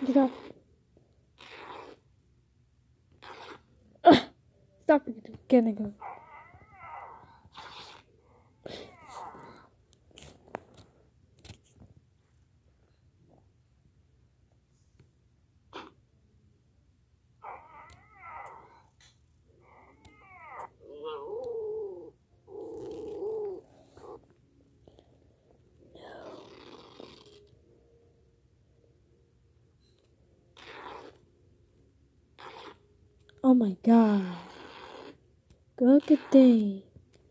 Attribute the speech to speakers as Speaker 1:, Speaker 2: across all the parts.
Speaker 1: Stop. Stop getting him. Oh my god. Look at this.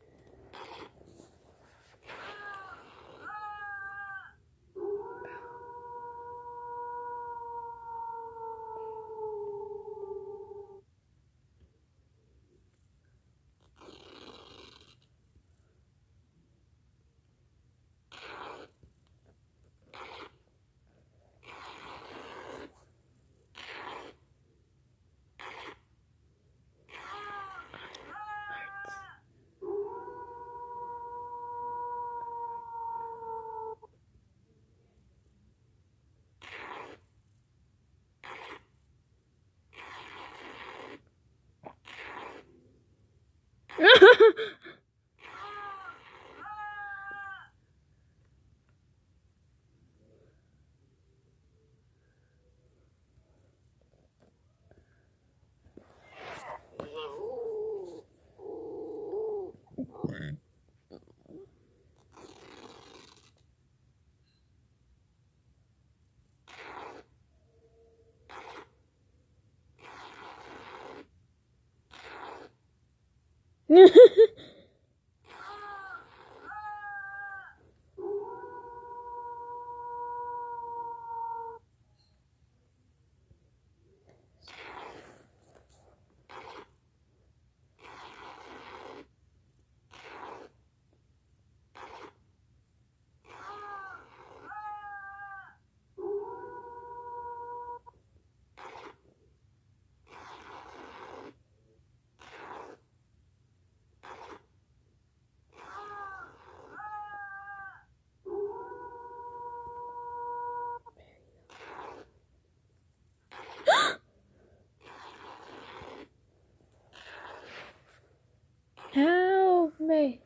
Speaker 1: Help me.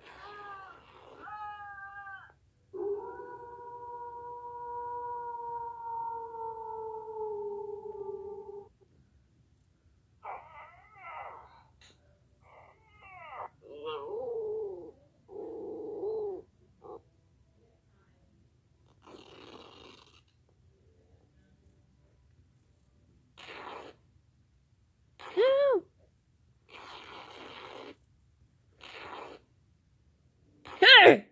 Speaker 1: Help. Hey!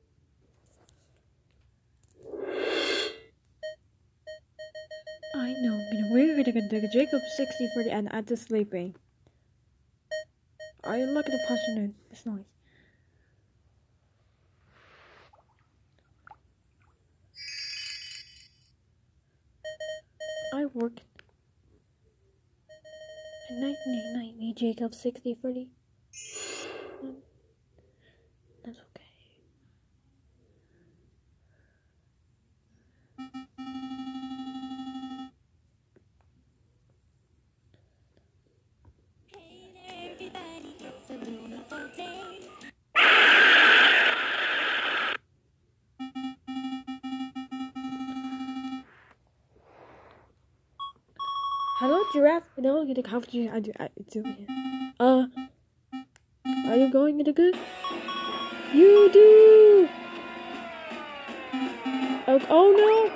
Speaker 1: I know. the Jacob 6040 and add to sleeping. I look at the passionate. It's nice. I work. Night, Jacob 6040. That's okay. Hello, giraffe. No, you have to. It's over here. Are you going to the good? You do. Oh no.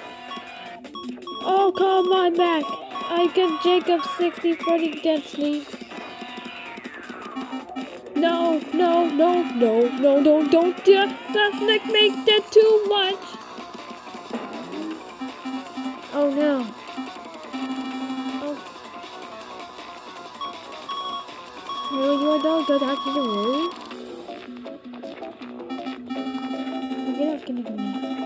Speaker 1: Oh, come on back. I get Jacob 6040 dead sleep. No, don't make that too much. Oh no. You don't go back to the room. You're not gonna do me.